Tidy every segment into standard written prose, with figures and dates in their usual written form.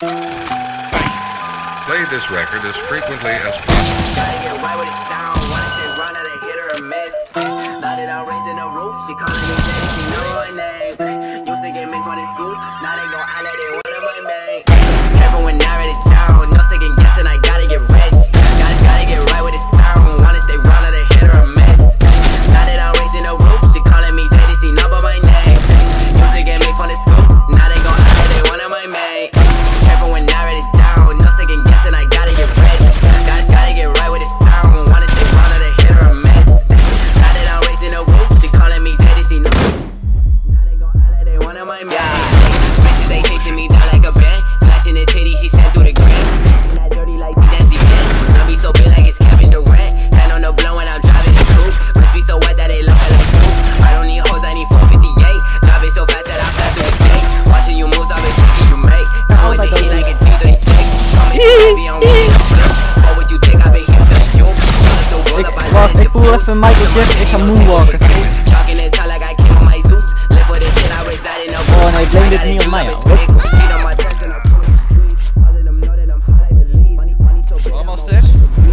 Play this record as frequently as possible. Gotta get right with it down. Wanna say run out and hit her or miss. Now that I'm raising the roof, she calling me Jay, she know my name. Used to get made fun in school, now they gon' holler they one of my main. Everyone narrowed it down, no second guessing, I gotta get rich. Gotta get right with it sound. Wanna stay run out and hit her or miss. Now that I'm raising the roof, she calling me Jay, she know my name. Used to get made fun in school, now they gon' holler they one of my main. Everyone narrowed it down, no second guessing, I gotta get rich. Gotta get right with it sound. Wanna stay run out and hit her or miss. Now that I'm raising the roof, she calling me JDC. Now they gon' holler they one of my main. Bitches they chasing me down like a band, flashing the titty, she sent through the gram. That dirty like Nancy Jen. I be so big like it's Kevin Durant. Hand on the blow when I'm driving the coupe. Must be so wet that they look like soup. I don't need hoes, I need 458. Driving so fast that I fly through the gate. Watching you moves, I've been thinking you make. Come with the heat like a G36. Coming so heavy on me. What would you think I've been here for you? Wacht, ik voel even Michael Jackson, ik ga moonwalken. Oh nee, blame dit niet op mij al. Allemaal sterk.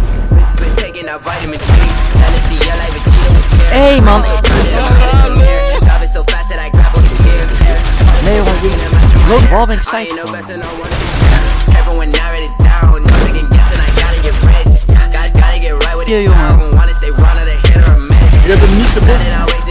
Hey man. Nee jongen, die bal ben ik psyched gewoon. Kill jongen. Je hebt hem niet geboekt.